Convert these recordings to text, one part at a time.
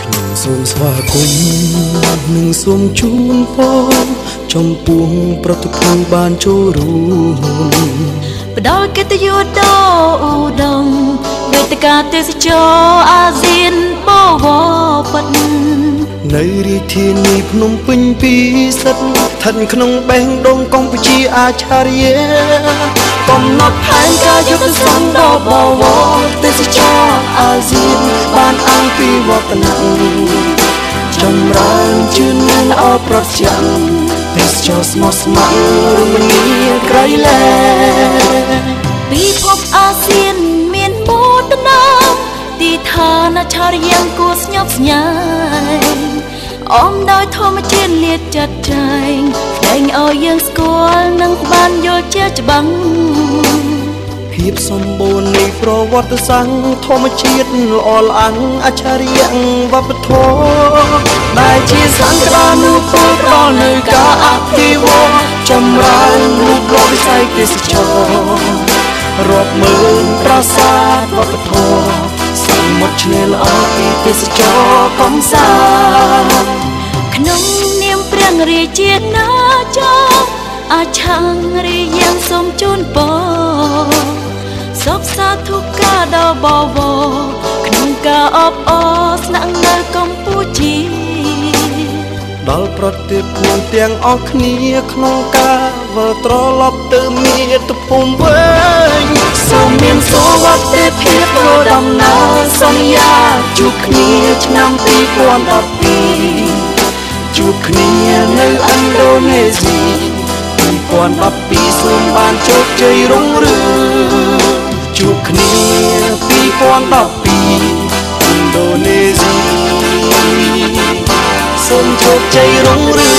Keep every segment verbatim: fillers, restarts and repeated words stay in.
សូមស្វាគមន៍និងសូមជូនពរចំពោះប្រតិភូបានចូលរួមផ្ដល់កិត្តិយសដ៏ឧត្តមវេទិកាទេសចរអាស៊ានបវរពិតនៅរាជធានីភ្នំពេញពិសិដ្ឋស្ថិតក្នុងបេះដូងកម្ពុជាអាចារ្យាកំណត់ផែនការយុទ្ធសាស្ត្រដ៏បវរទេសចរអាស៊ានបានអំពីវឌ្ឍនៈចម្រើនជឿនលឿនអបប្រចាំទេសចរស្មោះស្ម័គ្ររមណីយក្រៃលែពិភពអាស៊ានមានបូតនាទីឋានឆារយ៉ាងគួរស្ញប់ស្ញែងអមដោយធម្មជាតិលាតចាត់ចែងស្ដែងឲ្យយើងស្គាល់និងបានយល់ជាច្បាស់ភាពសម្បូរនៃប្រវត្តិសាស្ត្រធម្មជាតិល្អល្អអច្ឆរិយវប្បធម៌ដែលជាសង្ក្តានុពលផ្ដល់នូវការអភិវឌ្ឍចម្រើនរូបរាងវិស័យទេសចររាប់ម៉ឺនប្រាសាទវប្បធម៌សមុទ្រឆ្នេរល្អពីទេសចរកំសាន្តក្នុងនាមព្រះរាជាណាចក្រអាឆាំងរាយ៉ាងសូមជូនពរសុខសាធុការដ៏បវរក្នុងការអបអរស្នាក់នៅកម្ពុជាដល់ប្រតិភូទាំងអស់គ្នាក្នុងការវិលត្រឡប់ទៅមាតុភូមិវិញសូមមានសុវត្ថិភាពធ្វើដំណើរសន្យាជួបគ្នាឆ្នាំពីរពាន់ដប់ពីរជួបគ្នានៅឥណ្ឌូនេស៊ីពីរពាន់ដប់ពីរសូមបានជោគជ័យរុងរឿងជួបគ្នាពីរពាន់ដប់ពីរឥណ្ឌូនេស៊ីសូមជោគជ័យរុងរឿង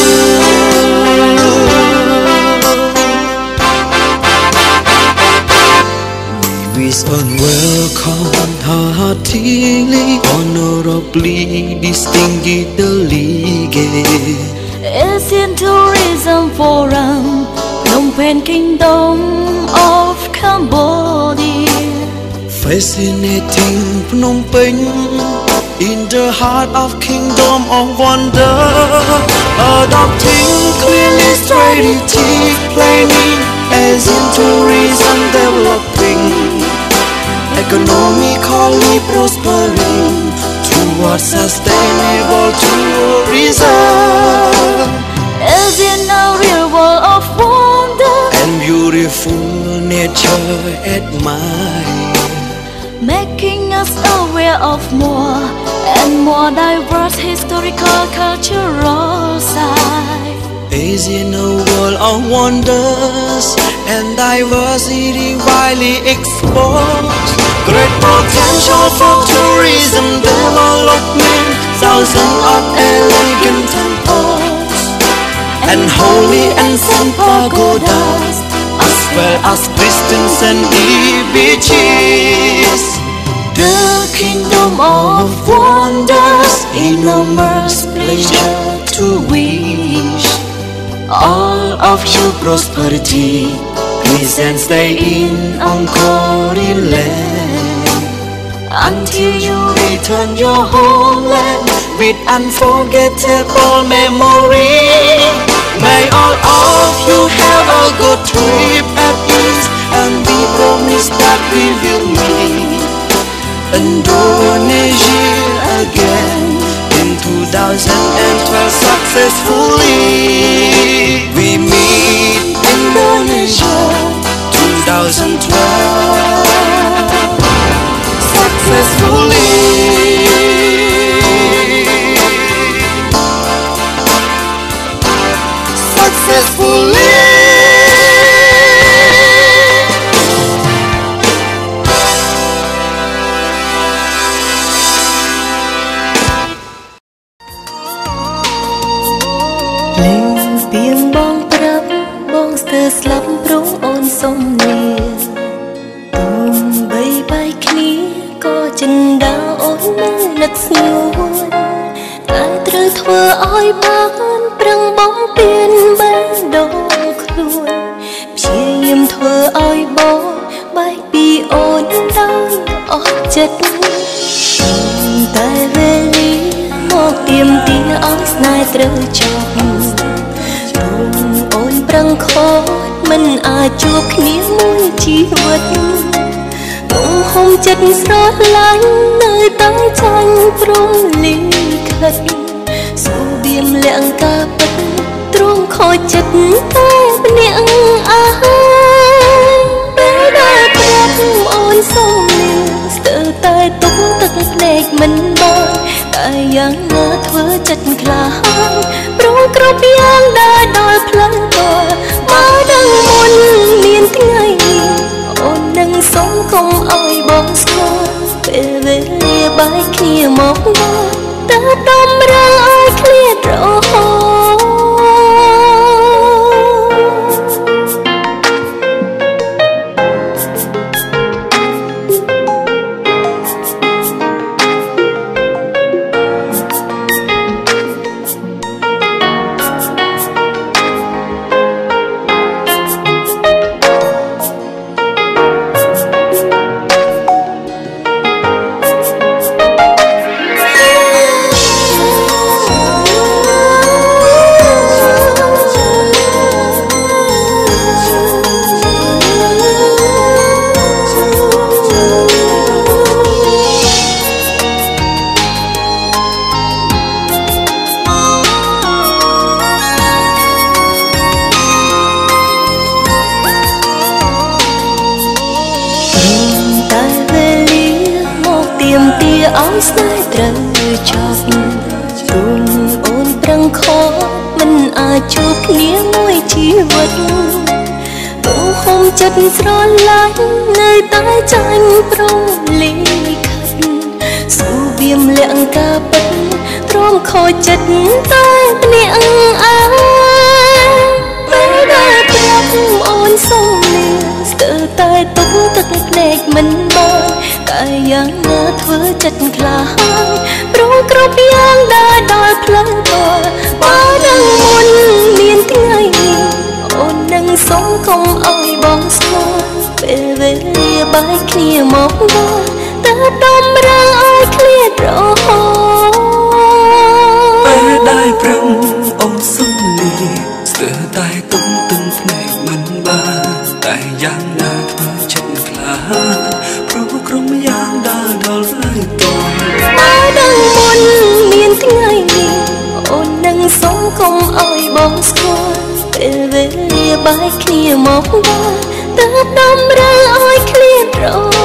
We wish and welcome heartily, honorably distinguished the league. Asian Tourism Forum, Phnom Penh Kingdom of Cambodia. Fascinating Phnom Penh in the heart of Kingdom of Wonder, adopting clearly strategic planning, Asian tourism developing, economically prospering towards sustainable tourism. Asian a real world of wonder and beautiful nature admire, making us aware of more and more diverse historical cultural sites. Asian a world of wonders and diversity widely exposed, great potential for tourism development, thousands of elegant temples and holy ancient pagodas, as well as Christians and beaches. The kingdom of wonders, enormous pleasure to wish all of you prosperity. Please and stay in Angkori land until you return your homeland with unforgettable memory. May all of you have a good trip at ease, and we promise that we will meet Indonesia again in two thousand twelve successfully. We meet Indonesia two thousand twelve successfully. Successfully. Tiếng bong prap bong stir slap prong on som nè tum bay bay khni ko chân đá ôn nát nguồn tại trừ thưa oi bác prang bong tiền ban đông khuôn chia yếm thưa oi bo bay bi ôn đau oi chất tai về lý ទៀមទាឲ្យស្នេហ៍ត្រូវចប់ព្រមអូនប្រឹងខកមិនអាចជួបគ្នាមួយជីវិតទំហំចិត្តស្រឡាញ់នៅតែចាញ់ព្រមលិខិតសូបៀមលាក់ការពិតទ្រង់ខូចចិត្តតែម្នាក់អើយពេលដែលប្រាប់អូនសុំលាស្ទើរតែទុកទឹកភ្នែកមិនបានតែយ៉ាងណាធ្វើចិត្តក្លាហានព្រមគ្រប់យ៉ាងដែលដល់ផ្លូវតបើដឹងមុនមានថ្ងៃនេះអូននឹងសុំកុំឲ្យបងស្គាល់ពេលវេលាបែកគ្នាមកដល់តែតម្រូវឲ្យឃ្លាតរហូតឲ្យស្នេហ៍ត្រូវចប់ព្រមអូនប្រឹងខកមិនអាចជួបគ្នាមួយជីវិតទំហំចិត្តស្រឡាញ់នៅតែចាញ់ព្រមលិខិតសូបៀមលាក់ការពិតទ្រាំខូចចិត្តតែម្នាក់អើយពេលដែលប្រាប់អូនសុំលាស្ទើរតែទុកទឹកភ្នែកមិនបានតែយ៉ាងណាធ្វើចិត្តក្លាហានព្រមគ្រប់យ៉ាងដែលដល់ផ្លូវតបើដឹងមុនមានថ្ងៃនេះអូននឹងសុំកុំឲ្យបងស្គាល់ពេលវេលាបែកគ្នាមកដល់តែតម្រូវឲ្យឃ្លាតរហូតពេលដែលព្រមអូនសុំលាស្ទើរតែទុំទឹកភ្នែកមិនបានតែយ៉ាងណាធ្វើចិត្តក្លាហានព្រោះក្រុមយ៉ាងដែលដល់ហើយតបើដឹងមុនមានថ្ងៃនេះអូននឹងសុំកុំឲ្យបងស្គាល់ពេលវេលាបែកគ្នាមកដល់តែតម្រូវឲ្យឃ្លាតរហូត